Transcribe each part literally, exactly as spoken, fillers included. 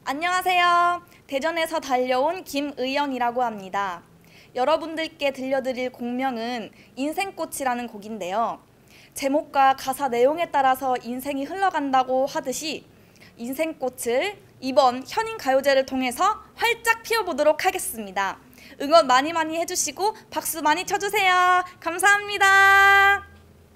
안녕하세요. 대전에서 달려온 김의영이라고 합니다. 여러분들께 들려드릴 곡명은 인생꽃이라는 곡인데요. 제목과 가사 내용에 따라서 인생이 흘러간다고 하듯이 인생꽃을 이번 현인가요제를 통해서 활짝 피워보도록 하겠습니다. 응원 많이 많이 해주시고 박수 많이 쳐주세요. 감사합니다.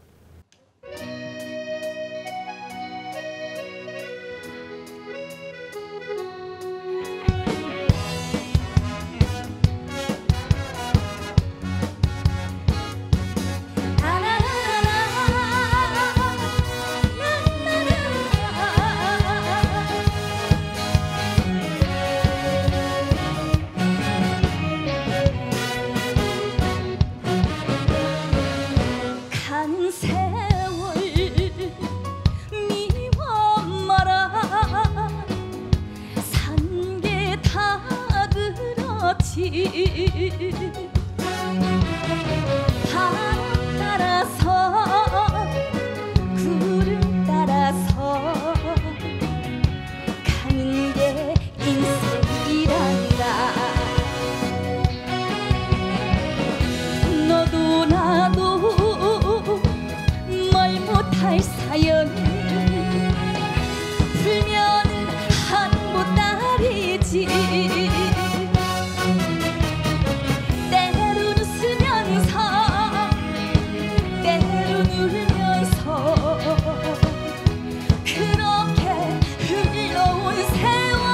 세월 미워 마라. 산 게 다 그렇지. 바람 따라서 구름 따라서 가는 게 인생이란다. 너도 나도 말 못할 사연 풀면은 한 보따리지. 때론 웃으면서 때론 울면서 그렇게 흘러온 세월.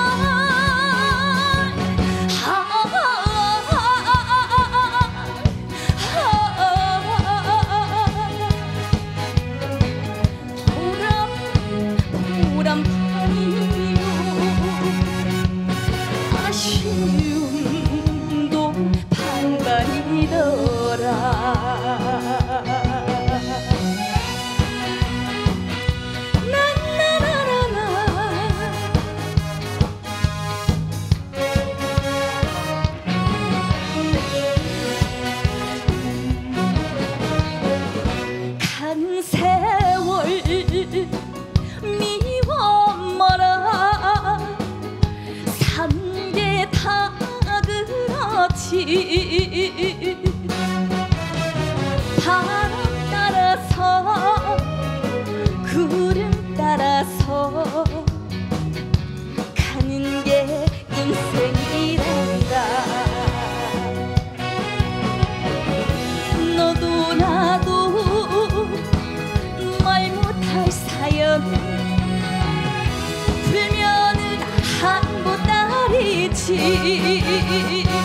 아쉬움도 반간이더라. 간 세월 미워 마라. 산 게 다 그렇지. 바람 따라서 구름 따라서 가는 게 인생이란다. 너도 나도 말 못할 사연 풀면은 한 보따리지.